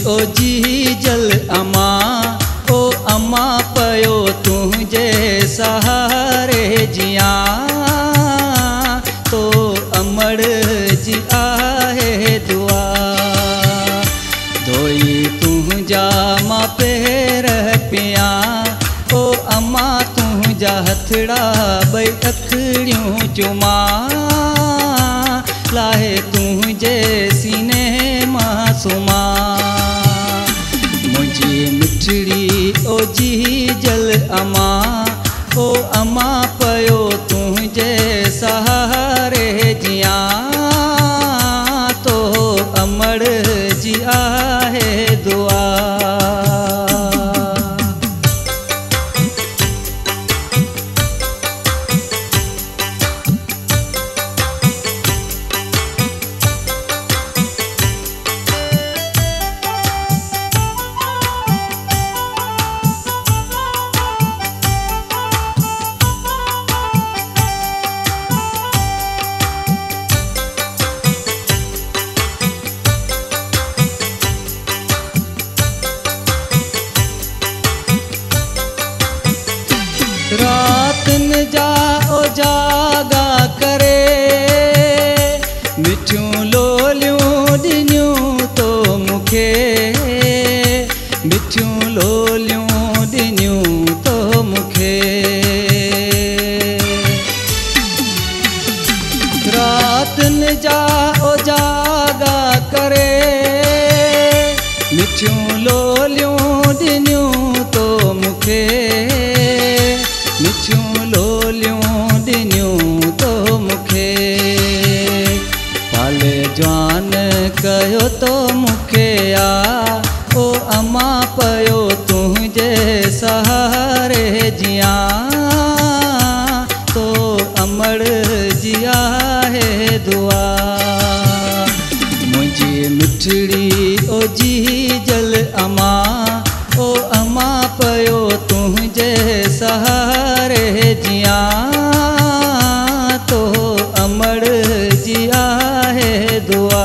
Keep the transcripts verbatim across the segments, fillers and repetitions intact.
ओ जी जल अमा ओ अमा पयो तुझे सहारे जिया तो अमर जी आहे दुआ धोई तुझा मां पैर पिया ओ अमा तुझा हथड़ा बई अखड़ियों चुमा लाहे तुझे सीने मासूमा मुझी मिठड़ी ओ जी जल अमा ओ अमा पयो तुझे सहारे जिया तो अमर जी आहे दुआ रातन जा ओ जागा करे मिठियूं लोलियूं ॾिनियूं तो मूंखे मिठियूं लोलियूं ॾिनियूं तो मूंखे रातन जा ओ जागा करे मिठियूं लोलियूं ॾिनियूं तो मूंखे मिठियूं लोलियूं ॾिनियूं तो मूंखे पाले जवान कयो तो मूंखे आ ओ अमा पयो तुझे सहारे जिया तो अमर जी आहे दुआ मुझी मिठड़ी ओ जी जल अमा ओ अमा पयो तुझे सहारे जिया तो अमर जी आहे दुआ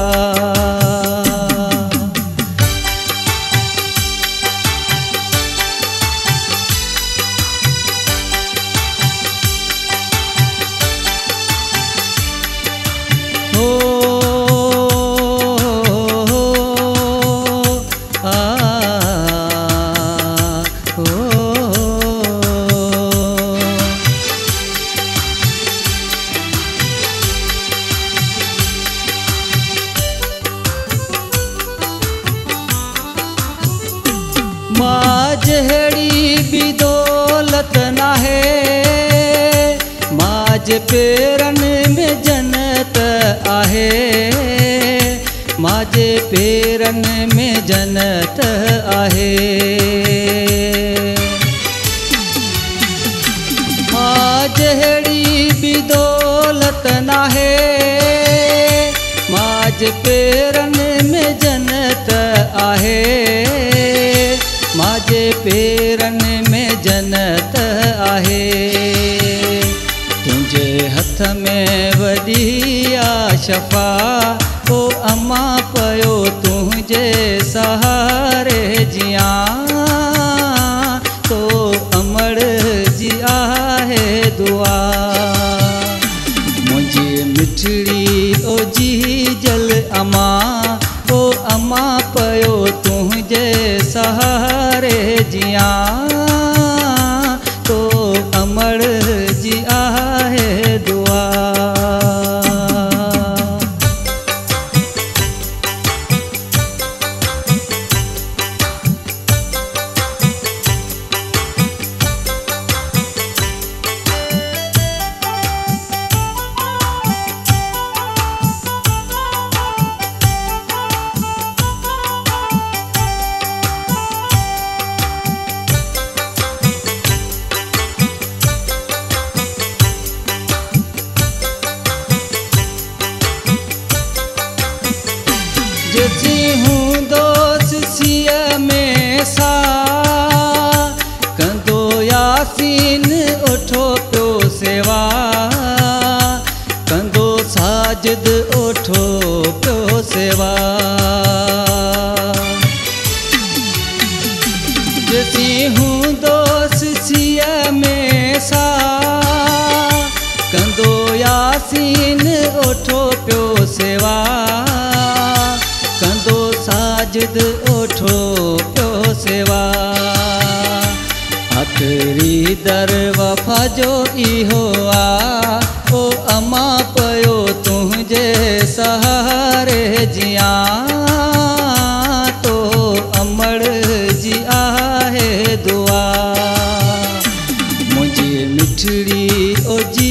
माँ जहड़ी भी दौलत नाहे माँ जे पेरन में जन्नत आहे माँ जे पेरन में जन्नत आहे माँ जहड़ी भी दौलत नाहे माँ जे पेरन में जन्नत आहे माँ जे पेरन में जन्नत आहे तुझे हथ में वॾी आ शफ़ा ओ अमा पयो तुझे सहारे जिया तो अमर जी आहे दुआ मुझी मिठड़ी ओ जी जल अमा ओ अमा पयो तुझे सहारे जिया तो अमर जी आहे दुआ जची हूँ दोस्त सिया में सा कंदो यासीन उठो पियो सेवा कंदो साजिद उठो पियो सेवा ख़ुदि ओठो पियो सेवा आख़िरी दर वफ़ा जो इहो आ ओ अमा पियो तुंहिंजे सहारे जियां तो अमड़ जी आहे दुआ मुंहिंजी मिठड़ी ओ जी